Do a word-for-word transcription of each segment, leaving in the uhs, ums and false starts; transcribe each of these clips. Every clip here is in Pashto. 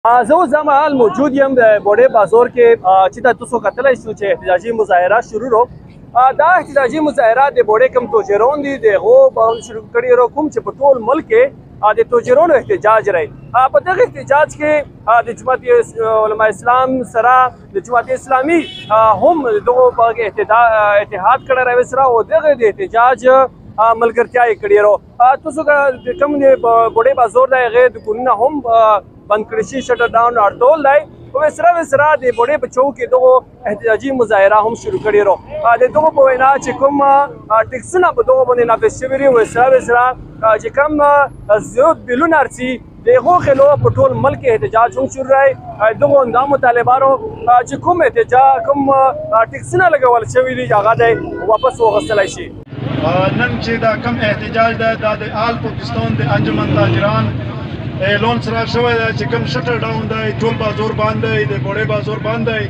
زه اوس دا مهال موجود یم د بوډۍ بازار کې چې ته تاسو کتلی شو چې احتجاجي مظاهره شروع رو. دا احتجاجي مظاهره د بوډۍ کوم توجرون دي د هغو به شروع کړي رو کوم چې په ټول ملک کې د توجرونو احتجاج رہی. په دغه احتجاج کې د جماعت علماء اسلام سره د جماعت اسلامي هم دغه په اتحاد کړی راوي سره او دغه د احتجاج ملګرتیا یې کړې رو. تاسو کوم د بوډۍ بازار دی هغې دکانونه هم بند کړی شي، شټر ډاون اړتول دی. په وسره وسره د بوډۍ په چوک کې دغه احتجاجي مظاهره هم شروع کړې رو. د دغو په وینا چې کوم ټکسونه په دغو باندې نافذ شوي دي وسره وسره چې کوم زیات بیلونه ارڅي د هغو خلاف په ټول ملک احتجاج هم شروع دی. دغو همدامو طالبانو چې کوم احتجاج کوم ټکسونه لګول شوي دي هغه دی واپس واخیستلی شي. نن چې دا کم احتجاج دی دا د آل پاکستان د انجمن تاجران اعلان سره شوی دی چې کوم شټر ډاون دی، ټول بازار بند دی، د بوډۍ بازار بند دی.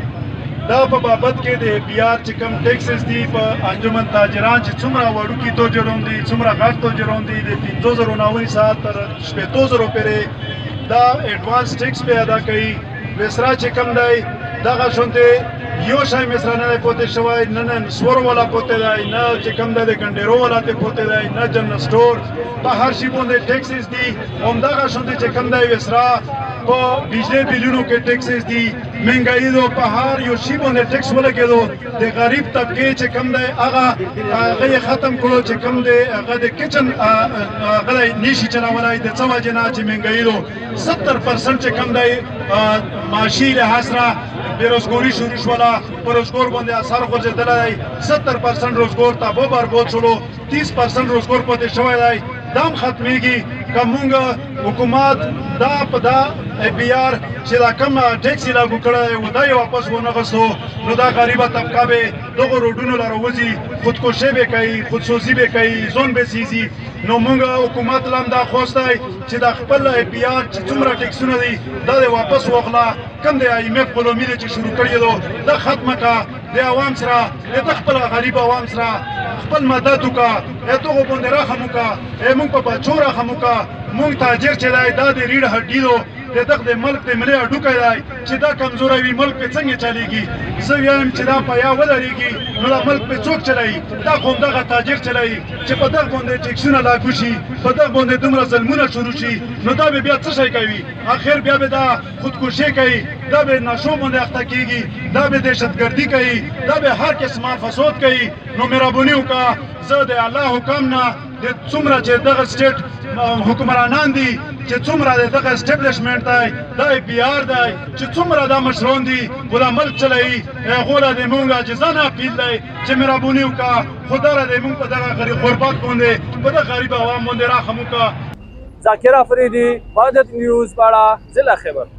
دا په بابت کې د بیار چې کوم ټیکسز دي په انجمن تاجران چې څومره وړوکي توجرون دي، څومره غټ توجرون دي، د پنځو زرو نه ونیسه تر شپېتو زرو پورې دا ایډوانس ټیکس پې ادا کوي. ویسرا چې کوم دی دغه شونتې یو شی مصره نه دی پوتې شوی، نه نه نسوارو والا پوتې دی، نه چې کوم دی د کنډیرو والا ته پوتې دی، نه جنرل سټور. په هر شي باندې ټیکسز دي. همدغه شونتې چې کوم دی ویسرا په بجلی بلونو کې ټیکسز دي. مهنګایي دو په هر یو شي باندې ټیکس ولګېدو. د غریب طبقې چې کوم دی هغه هغه یې ختم کړو چې کوم دی هغه د کچن هغه دی نشي چلولی. د څه وجې نه چې مهنګایي دو ستر پرسنټ چې کوم دی معاشي لحاظ سره بیروزګاري شروع شوله. په روزګار باندې اثر غورځېدلی دی. ستر پرسنټ روزګار تباه برباد شولو. تیس پرسنټ روزګار پاتې شوی دی. دا هم ختمېږي که مونږ حکومت دا په دا بیار چې دا کوم ټیکس یې لاګو کړی دی و دا یې واپس ونغستو نو دا غریبه طبقه به دغو روډونو لره وځي، خودکشي به کوي، خودسوزي به کوي، ځان به سیزي. نو مونږ حکومت له هم دا خواست دی چې دا خپل بیار چې څومره ټیکسونه دي دا دې واپس واخله. کوم د آی ایم ایف غلامي دی چې شروع کړې ده دا ختمه کړه. د عوام سره د خپل غریب عوام سره خپل مدد وکړه. دغو باندې رحم وکړه. مونږ په بچو رحم وکړه. مونږ تاجر چې دی دا د ریړ هډي دو د دغه د ملک د ملي هډوکی دی چې دا کمزوری وي ملک پې څنګه چلیږي. زه وایم چې دا په یا ودرېږي نو دا ملک پې څوک چلوي؟ دا خو همدغه تاجر چلوي چې په دغه باندې ټیکسونه لاګو شي، په دغه باندې دومره ظلمونه شروع شي نو دا به بیا څه شی کوي؟ اخر بیا به دا خودکشي کوي، دا به نشو باندې اخته کېږي، دا به دهشتګردي کوي، دا به هر قسمه فساد کوي. نو مهرباني وکړه زه د الله حکم نه د څومره چې دغه سټیټ حکمرانان دي چې څومره د دغه اسټبلیشمنټ دی دا پی آر دی چې څومره دا مشران دي و دا ملک چلوي هغو له د مونږ عاجزانه اپیل دی چې مهرباني وکړه خدا را د مونږ په دغه غربت باندې په دغه غریب عوام باندې رحم وکړه. ذاکر افریدي، وحدت نیوز، باړه، ضلع خیبر.